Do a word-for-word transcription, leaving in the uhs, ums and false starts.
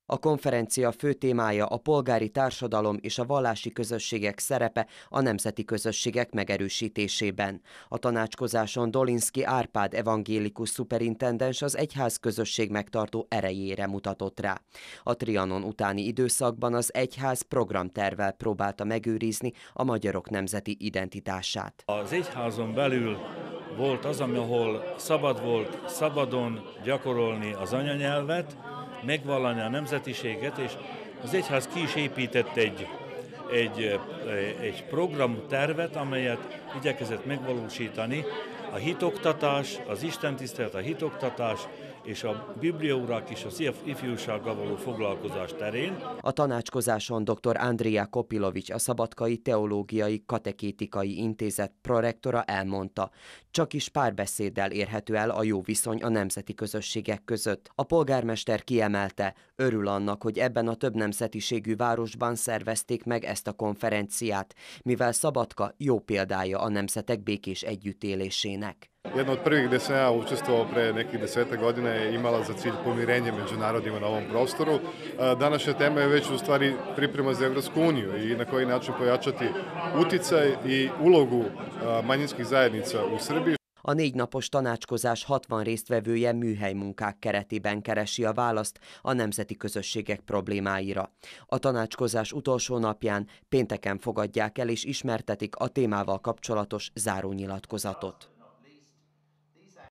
A konferencia fő témája a polgári társadalom és a vallási közösségek szerepe a nemzeti közösségek megerősítésében. A tanácskozáson Dolinszky Árpád evangélikus szuperintendens az egyház közösség megtartó erejére mutatott rá. A Trianon utáni időszakban az egyház programtervvel próbálta megőrizni a magyarok nemzeti identitását. Az egyházon belül volt az, ahol szabad volt szabadon gyakorolni az anyanyelvet, megvallani a nemzetiséget, és az egyház ki is épített egy, egy, egy programtervet, amelyet igyekezett megvalósítani. A hitoktatás, az istentisztelet, a hitoktatás és a bibliaórák és az ifjúsággal való foglalkozás terén. A tanácskozáson dr. Andrija Kopilovics, a Szabadkai Teológiai Katekétikai Intézet prorektora elmondta, csak is párbeszéddel érhető el a jó viszony a nemzeti közösségek között. A polgármester kiemelte, örül annak, hogy ebben a több nemzetiségű városban szervezték meg ezt a konferenciát, mivel Szabadka jó példája a nemzetek békés együttélésének. Jedna od prvih gdje sam ja učestvovao pre nekih desetak godina je imala za cilj pomirenje među narodima na ovom prostoru. Današnja tema je već u stvari priprema za Evropsku uniju i na koji način pojačati uticaj i ulogu manjinskih zajednica u Srbiji. A négy napos tanácskozás hatvan résztvevője műhelymunkák keretében keresi a választ a nemzeti közösségek problémáira. A tanácskozás utolsó napján pénteken fogadják el és ismertetik a témával kapcsolatos zárónyilatkozatot.